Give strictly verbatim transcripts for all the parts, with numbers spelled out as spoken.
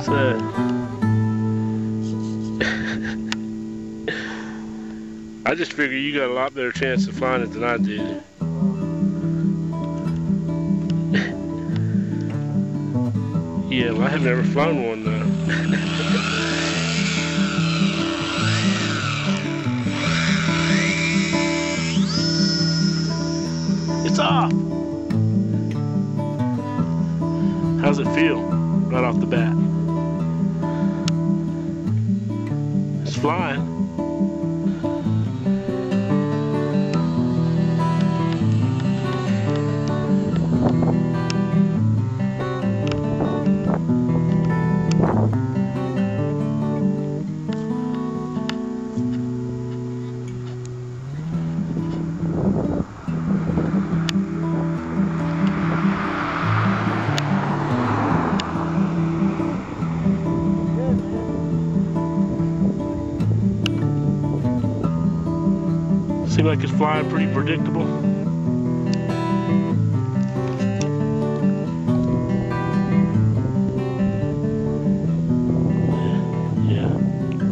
So I just figure you got a lot better chance of finding it than I did. Yeah, well, I have never flown one though. It's off! How's it feel right off the bat? It's flying. Seems like it's flying pretty predictable. Yeah, yeah.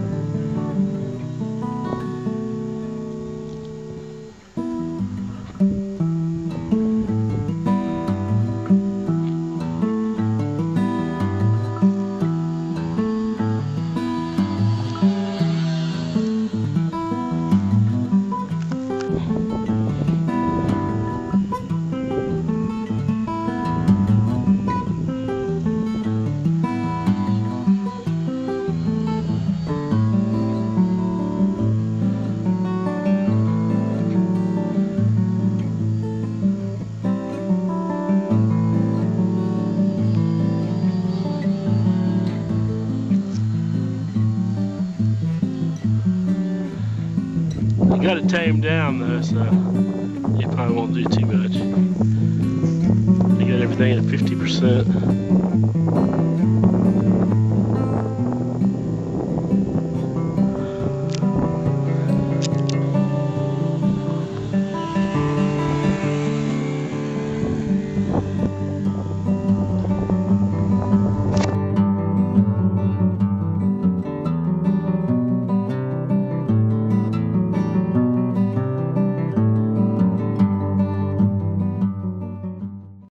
You got it tamed down though, so it probably won't do too much. You got everything at fifty percent.